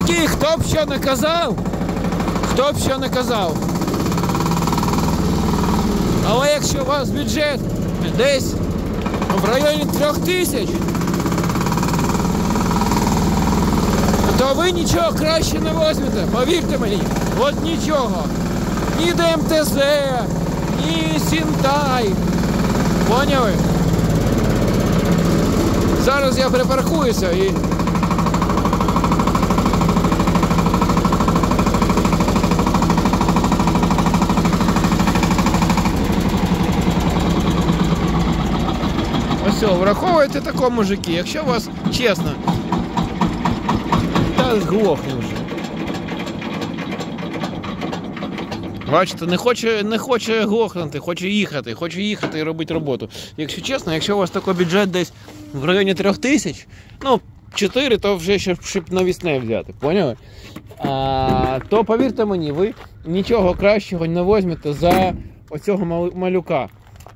Мужики, хто б що не казав, хто б що не казав. Але якщо у вас бюджет десь в районі 3000, то ви нічого краще не візьмете, повірте мені, от нічого. Ні ДМТЗ, ні Сінтай. Поняли? Зараз я припаркуюся і... Ось, враховуйте тако, мужики, якщо у вас чесно, та зглохне вже. Бачите, не хоче глохнути, хоче їхати і робити роботу. Якщо чесно, якщо у вас такий бюджет десь в районі 3000, ну, 4, то вже щоб навісне взяти, поняли? То повірте мені, ви нічого кращого не візьмете за оцього малюка.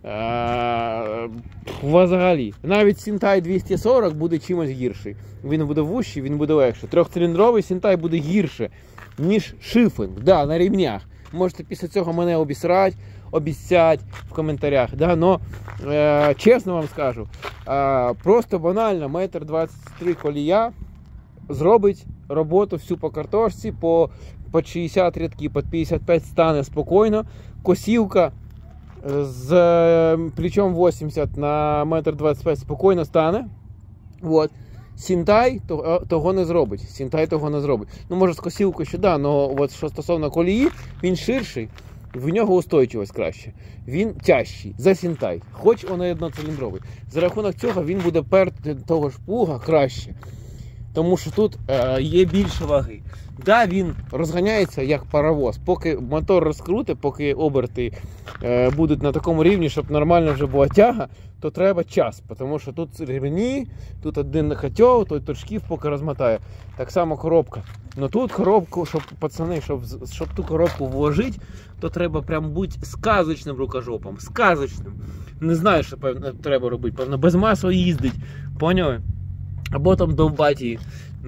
Взагалі. Навіть Сінтай 240 буде чимось гірший. Він буде вужчий, він буде легше. Трьохциліндровий Сінтай буде гірше, ніж шифінг. Да, на рівнях. Можете після цього мене обіцять в коментарях. Да, но, чесно вам скажу, просто банально 1,23 м колія зробить роботу всю по картошці, по 60 рядків, по 55 стане спокійно. Косівка з плечом 80 на 1,25 м спокійно стане. Вот. Сінтай того не зробить. Сінтай того не зробить. Ну, може, з косівкою ще, да, але от, що стосовно колії, він ширший, в нього устойчивість краще. Він тяжчий за Сінтай, хоч він і одноциліндровий. За рахунок цього він буде перти того ж плуга краще. Тому що тут є більше ваги. Да, він розганяється як паровоз. Поки мотор розкрути, поки оберти будуть на такому рівні, щоб нормально вже була тяга, то треба час. Тому що тут ремені, тут один котел, той торчків поки розмотає. Так само коробка. Но тут коробку, щоб пацани, щоб ту коробку вложити, то треба прям бути сказочним рукожопом. Сказочним. Не знаю, що треба робити. Певно, без масла їздить. Поняли? Або там довбати її.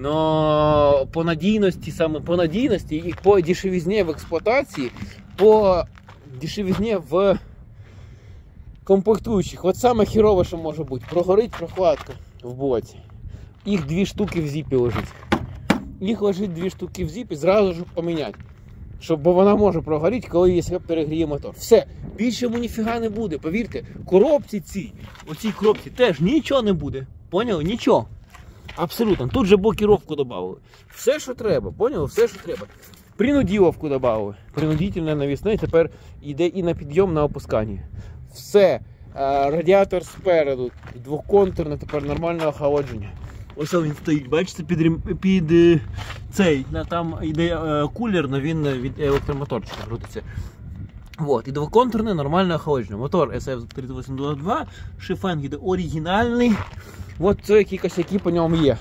Но по надійності, саме по надійності і по дешевізні в експлуатації, по дешевізні в комплектуючих. От саме хірове, що може бути, прогорить прокладка в боці. Їх 2 штуки в зіпі лежить. Їх лежить 2 штуки в зіпі, зразу ж поміняти. Бо вона може прогоріти, коли є перегріє мотор. Все, більше йому ніфіга не буде, повірте. Коробці оцій коробці теж нічого не буде. Поняли? Нічого. Абсолютно. Тут же блокировку додали. Все, що треба. Поняли? Все, що треба. Принудиловку додали. Принудительне навісне. Тепер йде і на підйом, на опускання. Все. Радіатор спереду. Двоконтурне, тепер нормальне охолодження. Ось він стоїть. Бачите, під цей. Там йде кулер, але він від електромоторчика крутиться. Вот. І двоконтурне нормальне охолодження. Мотор SF3822. Шифенг йде оригінальний. От це які косяки по ньому є.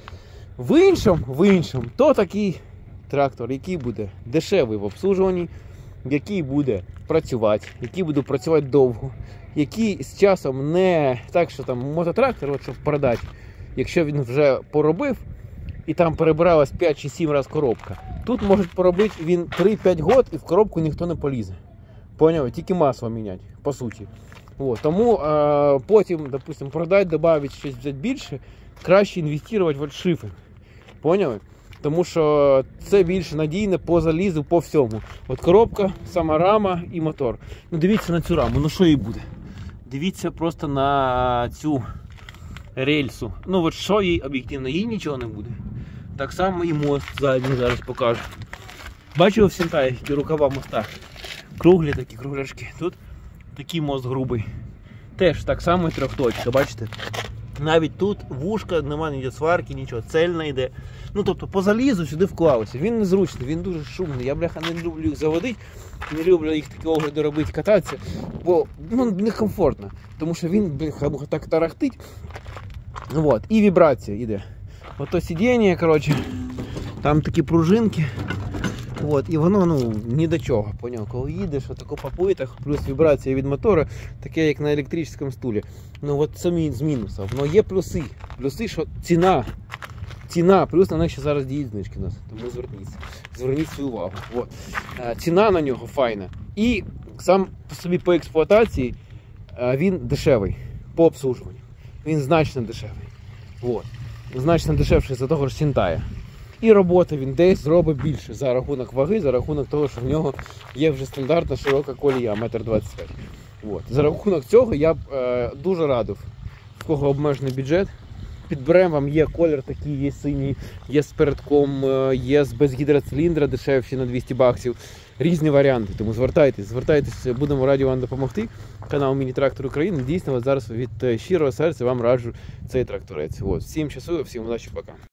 В іншому, то такий трактор, який буде дешевий в обслужуванні, який буде працювати довго, який з часом не так, що там мототрактор, от щоб продати, якщо він вже поробив і там перебиралась 5 чи 7 разів коробка, тут може поробити він 3-5 років і в коробку ніхто не полізе. Поняли? Тільки масло міняти, по суті. От, тому потім, допустим, продати, додати щось взяти більше, краще інвестувати в шифи. Поняли? Тому що це більш надійне по залізу, по всьому. От коробка, сама рама і мотор. Ну дивіться на цю раму, ну що їй буде? Дивіться просто на цю рельсу. Ну от що їй об'єктивно, їй нічого не буде. Так само і мост задній зараз покажу. Бачили в Сінтаї рукава моста? Круглі такі кругляшки. Тут такий мост грубий. Теж так само і трьохточка, бачите? Навіть тут вушка, немає ніде сварки, нічого, цельна йде. Ну тобто по залізу сюди вклалося. Він незручний, він дуже шумний. Я, бляха, не люблю їх заводити, не люблю їх такі огляди робити, кататися, бо некомфортно. Тому що він, бляха, так тарахтить. Вот. І вібрація йде. Ото сидіння, коротше, там такі пружинки. От, і воно, ну, ні до чого, поняв? Коли їдеш, отако по плитах, плюс вібрація від мотора, таке як на електричному стулі. Ну от самі з мінусів. Но є плюси. Плюси, що ціна ціна, плюс на них ще зараз діють знижки у нас, тому зверніть свою увагу. От. Ціна на нього файна. І сам по собі по експлуатації він дешевий, по обслужуванню. Він значно дешевий. От. Значно дешевший за того ж Сінтая. І роботи він десь зробить більше за рахунок ваги, за рахунок того, що в нього є вже стандартна широка колія 1,25 м. За рахунок цього я б дуже радив, в кого обмежений бюджет, підберемо вам, є колір такий, є синій, є з передком, є без гідроциліндра, дешевші на 200 баксів. Різні варіанти, тому звертайтесь, будемо раді вам допомогти. Канал Міні-Трактор України. Дійсно, зараз від щирого серця вам раджу цей тракторець. Всім щасливо, всім удачі, пока.